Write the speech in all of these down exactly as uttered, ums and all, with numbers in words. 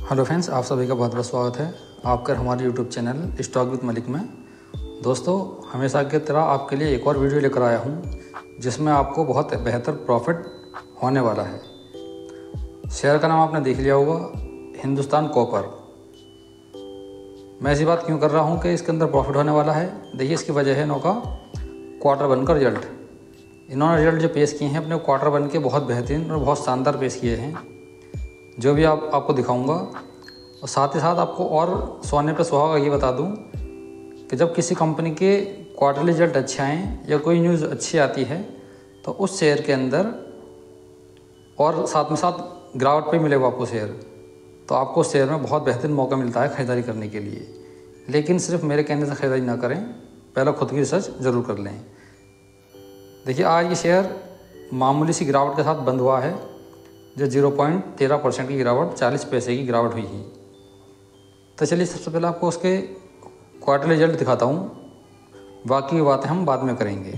Hello friends, आप सभी का बहुत बहुत स्वागत है आपका हमारे YouTube channel stock with Malik में। दोस्तों, हमेशा की तरह आपके लिए एक और वीडियो लेकर आया हूं जिसमें आपको बहुत बेहतर प्रॉफिट होने वाला है। शेयर का नाम आपने देख लिया होगा, हिंदुस्तान कॉपर। मैं ऐसी बात क्यों कर रहा हूं कि इसके अंदर प्रॉफिट होने वाला है? देखिए, इसकी वजह है इनका क्वार्टर वन का रिजल्ट। इन्होंने रिजल्ट जो पेश किए हैं अपने क्वार्टर वन के, बहुत बेहतरीन और बहुत शानदार पेश किए हैं, जो भी आप आपको दिखाऊंगा। और साथ ही साथ आपको और सोने पे सुहागा ये बता दूं कि जब किसी कंपनी के क्वार्टरली रिजल्ट अच्छे आएँ या कोई न्यूज़ अच्छी आती है तो उस शेयर के अंदर और साथ में साथ गिरावट पे मिलेगा आपको शेयर, तो आपको शेयर में बहुत बेहतरीन मौका मिलता है ख़रीदारी करने के लिए। लेकिन सिर्फ मेरे कहने से ख़रीदारी ना करें, पहले खुद की रिसर्च ज़रूर कर लें। देखिए, आज ये शेयर मामूली सी गिरावट के साथ बंद हुआ है, जो जीरो पॉइंट तेरह परसेंट की गिरावट, चालीस पैसे की गिरावट हुई है। तो चलिए, सबसे पहले आपको उसके क्वार्टर रिजल्ट दिखाता हूँ, बाकी बातें हम बाद में करेंगे।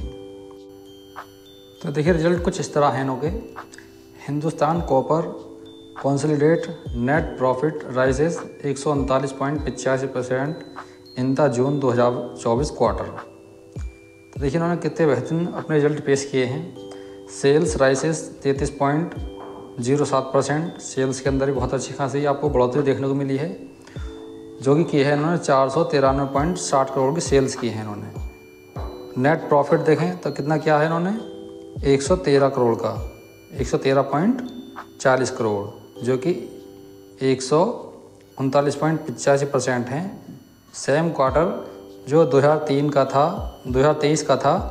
तो देखिए, रिजल्ट कुछ इस तरह है इनके। Hindustan copper consolidate net profit rises एक सौ उनतालीस पॉइंट पचासी परसेंट इन द जून दो हज़ार चौबीस क्वार्टर। तो देखिए, इन्होंने कितने बेहतरीन अपने रिजल्ट पेश किए हैं। सेल्स राइसेस तैंतीस पॉइंट जीरो सात परसेंट, सेल्स के अंदर भी बहुत अच्छी खासी आपको बढ़ोतरी देखने को मिली है, जो कि की है इन्होंने चार सौ तिरानवे पॉइंट साठ करोड़ की सेल्स की है इन्होंने। नेट प्रॉफिट देखें तो कितना क्या है इन्होंने, एक सौ तेरह करोड़ का, एक सौ तेरह पॉइंट चालीस करोड़, जो कि एक सौ उनतालीस पॉइंट पचासी परसेंट हैं। सेम क्वार्टर जो दो हज़ार तीन का था, दो हज़ार तेईस का था,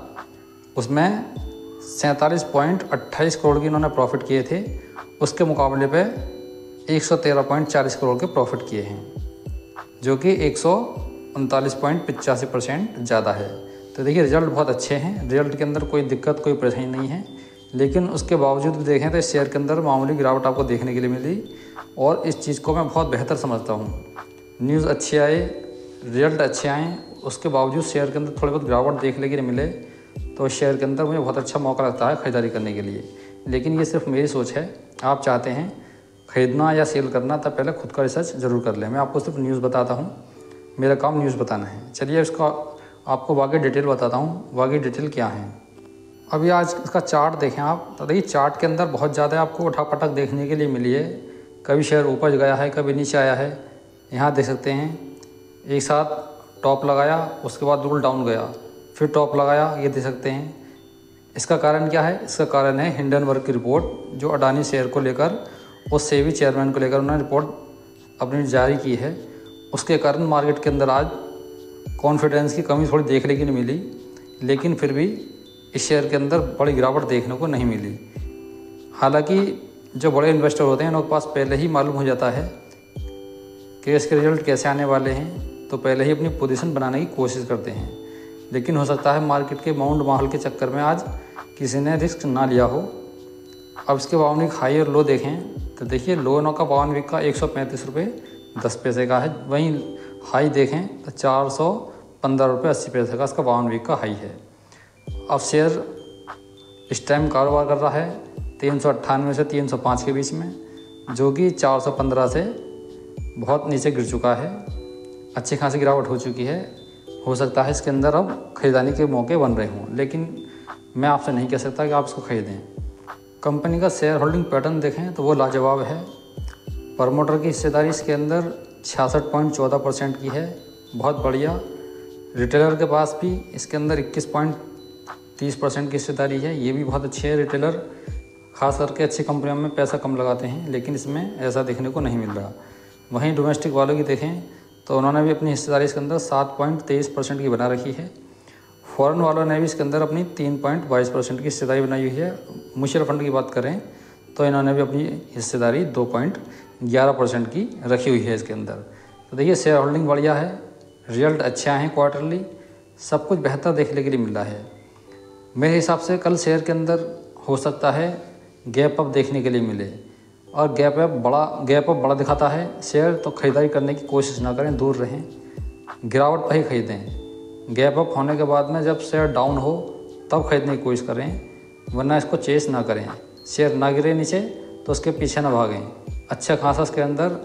उसमें सैंतालीस पॉइंट अट्ठाईस करोड़ की इन्होंने प्रॉफिट किए थे, उसके मुकाबले पे एक सौ तेरह पॉइंट चालीस करोड़ के प्रॉफिट किए हैं, जो कि एक सौ उनतालीस पॉइंट पचासी परसेंट ज़्यादा है। तो देखिए, रिजल्ट बहुत अच्छे हैं, रिजल्ट के अंदर कोई दिक्कत, कोई परेशानी नहीं है। लेकिन उसके बावजूद भी देखें तो इस शेयर के अंदर मामूली गिरावट आपको देखने के लिए मिली, और इस चीज़ को मैं बहुत बेहतर समझता हूँ। न्यूज़ अच्छी आए, रिजल्ट अच्छे आएँ, उसके बावजूद शेयर के अंदर थोड़ी बहुत गिरावट देखने के लिए मिले, तो शेयर के अंदर मुझे बहुत अच्छा मौका लगता है ख़रीदारी करने के लिए। लेकिन ये सिर्फ मेरी सोच है। आप चाहते हैं ख़रीदना या सेल करना, तब पहले खुद का रिसर्च ज़रूर कर लें। मैं आपको सिर्फ न्यूज़ बताता हूँ, मेरा काम न्यूज़ बताना है। चलिए, इसका आपको बाकी डिटेल बताता हूँ, बाकी डिटेल क्या है। अभी आज इसका चार्ट देखें आप, तो देखिए चार्ट के अंदर बहुत ज़्यादा आपको उठापटक देखने के लिए मिली है। कभी शेयर ऊपर गया है, कभी नीचे आया है। यहाँ देख सकते हैं, एक साथ टॉप लगाया, उसके बाद बिल्कुल डाउन गया, फिर टॉप लगाया, ये देख सकते हैं। इसका कारण क्या है? इसका कारण है हिंडनबर्ग की रिपोर्ट, जो अडानी शेयर को लेकर और सेबी चेयरमैन को लेकर उन्होंने रिपोर्ट अपनी जारी की है। उसके कारण मार्केट के अंदर आज कॉन्फिडेंस की कमी थोड़ी देखने की नहीं मिली, लेकिन फिर भी इस शेयर के अंदर बड़ी गिरावट देखने को नहीं मिली। हालांकि जो बड़े इन्वेस्टर होते हैं, उनके पास पहले ही मालूम हो जाता है कि इसके रिजल्ट कैसे आने वाले हैं, तो पहले ही अपनी पोजीशन बनाने की कोशिश करते हैं। लेकिन हो सकता है मार्केट के माउंट माहौल के चक्कर में आज किसी ने रिस्क ना लिया हो। अब इसके बावन वीक हाई और लो देखें तो देखिए, लो नो का बावन वीक का एक सौ पैंतीस रुपये दस पैसे का है। वहीं हाई देखें तो चार सौ पंद्रह रुपये अस्सी पैसे का इसका बावन वीक का हाई है। अब शेयर इस टाइम कारोबार कर रहा है तीन सौ अट्ठानवे से तीन सौ पाँच के बीच में, जो कि चार सौ पंद्रह से बहुत नीचे गिर चुका है। अच्छी खासी गिरावट हो चुकी है। हो सकता है इसके अंदर अब ख़रीदारी के मौके बन रहे हों, लेकिन मैं आपसे नहीं कह सकता कि आप इसको ख़रीदें। कंपनी का शेयर होल्डिंग पैटर्न देखें तो वो लाजवाब है। प्रमोटर की हिस्सेदारी इसके अंदर छियासठ पॉइंट चौदह परसेंट की है, बहुत बढ़िया। रिटेलर के पास भी इसके अंदर इक्कीस पॉइंट तीस परसेंट की हिस्सेदारी है, ये भी बहुत अच्छी है। रिटेलर खास करके अच्छी कंपनियों में पैसा कम लगाते हैं, लेकिन इसमें ऐसा देखने को नहीं मिल रहा। वहीं डोमेस्टिक वालों की देखें तो उन्होंने भी अपनी हिस्सेदारी इसके अंदर सात पॉइंट तेईस परसेंट की बना रखी है। फॉरेन वालों ने भी इसके अंदर अपनी तीन पॉइंट बाईस परसेंट की हिस्सेदारी बनाई हुई है। म्यूचुअल फंड की बात करें तो इन्होंने भी अपनी हिस्सेदारी दो पॉइंट ग्यारह परसेंट की रखी हुई है इसके अंदर। तो देखिए, शेयर होल्डिंग बढ़िया है, रिजल्ट अच्छे हैं क्वार्टरली, सब कुछ बेहतर देखने के लिए मिल रहा है। मेरे हिसाब से कल शेयर के अंदर हो सकता है गैप अप देखने के लिए मिले, और गैप अप बड़ा गैप अप बड़ा दिखाता है शेयर, तो ख़रीदारी करने की कोशिश ना करें, दूर रहें, गिरावट पर ही ख़रीदें। गैप अप होने के बाद में जब शेयर डाउन हो तब ख़रीदने की कोशिश करें, वरना इसको चेस ना करें। शेयर ना गिरे नीचे तो उसके पीछे ना भागें। अच्छा खासा इसके अंदर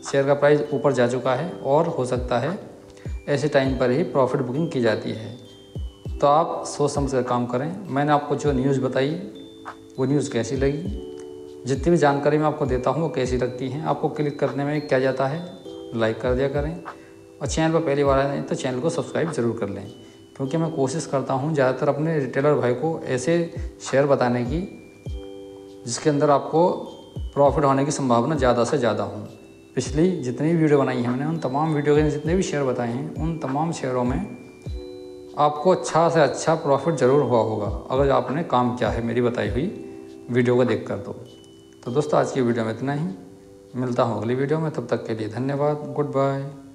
शेयर का प्राइस ऊपर जा चुका है और हो सकता है ऐसे टाइम पर ही प्रॉफिट बुकिंग की जाती है। तो आप सोच समझ कर काम करें। मैंने आपको जो न्यूज़ बताई वो न्यूज़ कैसी लगी, जितनी भी जानकारी मैं आपको देता हूँ वो कैसी लगती हैं, आपको क्लिक करने में क्या जाता है, लाइक कर दिया करें और चैनल पर पहली बार आए तो चैनल को सब्सक्राइब ज़रूर कर लें, क्योंकि मैं कोशिश करता हूँ ज़्यादातर अपने रिटेलर भाई को ऐसे शेयर बताने की जिसके अंदर आपको प्रॉफिट होने की संभावना ज़्यादा से ज़्यादा हो। पिछली जितनी भी वीडियो बनाई है मैंने उन तमाम वीडियो के जितने भी शेयर बताए हैं उन तमाम शेयरों में आपको अच्छा से अच्छा प्रॉफिट ज़रूर हुआ होगा अगर आपने काम किया है मेरी बताई हुई वीडियो को देख कर। तो तो दोस्तों आज की वीडियो में इतना ही, मिलता हूँ अगली वीडियो में, तब तक के लिए धन्यवाद, गुड बाय।